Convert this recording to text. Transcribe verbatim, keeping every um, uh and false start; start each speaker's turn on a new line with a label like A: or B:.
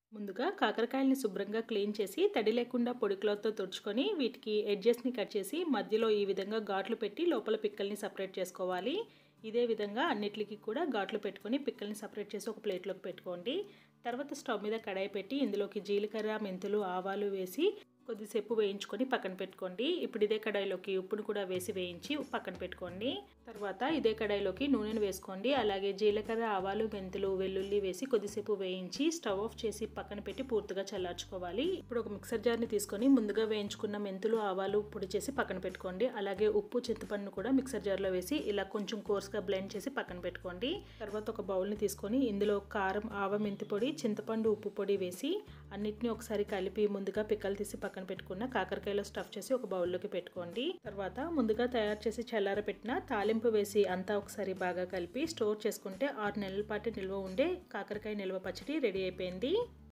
A: ముందుగా కాకరకాయలని శుభ్రంగా క్లీన్ చేసి తడి లేకుండా పొడి క్లాత్తో తుడుచుకొని వీటికి ఎడ్జెస్ని కట్ చేసి మధ్యలో ఈ విధంగా ఘాట్లు పెట్టి లోపల పిక్కల్ని సపరేట్ చేసుకోవాలి. ఇదే విధంగా అన్నిటికి కూడా ఘాట్లు పెట్టుకొని పిక్కల్ని సపరేట్ చేసి ఒక ప్లేట్లోకి పెట్టుకోండి. తర్వాత స్టవ్ మీద కడాయి పెట్టి ఇందులోకి జీలకర్ర, మెంతులు, ఆవాలు వేసి కొద్దిసేపు వేయించుకొని పక్కన పెట్టుకోండి. ఇప్పుడు ఇదే కడాయిలోకి ఉప్పును కూడా వేసి వేయించి పక్కన పెట్టుకోండి. తర్వాత ఇదే కడాయిలోకి నూనెను వేసుకోండి. అలాగే జీలకర్ర, ఆవాలు, మెంతులు, వెల్లుల్లి వేసి కొద్దిసేపు వేయించి స్టవ్ ఆఫ్ చేసి పక్కన పెట్టి పూర్తిగా చల్లార్చుకోవాలి. ఇప్పుడు ఒక మిక్సర్ జార్ని తీసుకొని ముందుగా వేయించుకున్న మెంతులు, ఆవాలు పొడి చేసి పక్కన పెట్టుకోండి. అలాగే ఉప్పు, చింతపండు కూడా మిక్సర్ జార్లో వేసి ఇలా కొంచెం కోర్స్గా బ్లెండ్ చేసి పక్కన పెట్టుకోండి. తర్వాత ఒక బౌల్ని తీసుకొని ఇందులో కారం, ఆవ, మెంతి పొడి, చింతపండు, ఉప్పు పొడి వేసి అన్నిటిని ఒకసారి కలిపి ముందుగా పిక్కలు తీసి పక్కన పెట్టుకున్న కాకరకాయలో స్టఫ్ చేసి ఒక బౌల్లోకి పెట్టుకోండి. తర్వాత ముందుగా తయారు చేసి చల్లారబెట్టిన తాలింపు వేసి అంతా ఒకసారి బాగా కలిపి స్టోర్ చేసుకుంటే ఆరు నెలల పాటు నిల్వ ఉండే కాకరకాయ నిల్వ పచ్చడి రెడీ అయిపోయింది.